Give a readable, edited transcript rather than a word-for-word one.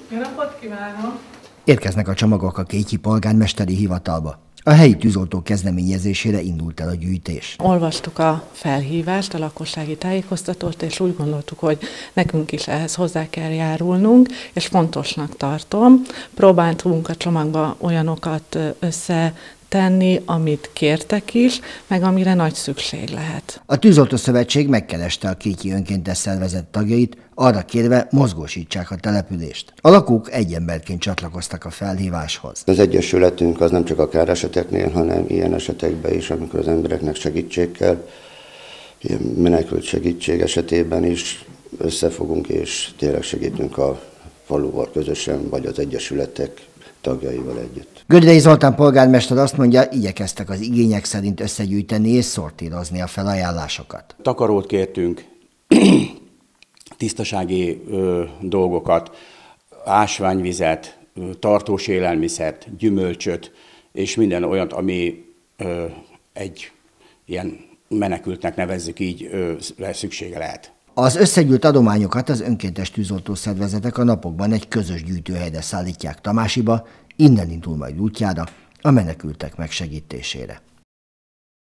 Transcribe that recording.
Jó napot kívánok! Érkeznek a csomagok a Kétyi polgármesteri hivatalba. A helyi tűzoltók kezdeményezésére indult el a gyűjtés. Olvastuk a felhívást, a lakossági tájékoztatót, és úgy gondoltuk, hogy nekünk is ehhez hozzá kell járulnunk, és fontosnak tartom. Próbáltunk a csomagba olyanokat összetenni, amit kértek is, meg amire nagy szükség lehet. A Tűzoltó Szövetség megkereste a Kétyi önkéntes szervezet tagjait, arra kérve mozgósítsák a települést. A lakók egy emberként csatlakoztak a felhíváshoz. Az egyesületünk az nem csak a káreseteknél, hanem ilyen esetekben is, amikor az embereknek segítség kell, ilyen menekült segítség esetében is összefogunk és tényleg segítünk a faluval közösen, vagy az egyesületek tagjaival együtt. Gödrei Zoltán polgármester azt mondja, igyekeztek az igények szerint összegyűjteni és szortírozni a felajánlásokat. Takarót kértünk, tisztasági dolgokat, ásványvizet, tartós élelmiszert, gyümölcsöt, és minden olyat, ami egy ilyen menekültnek nevezzük így, szüksége lehet. Az összegyűlt adományokat az önkéntes tűzoltó szervezetek a napokban egy közös gyűjtőhelyre szállítják Tamásiba, innen indul majd útjára a menekültek megsegítésére.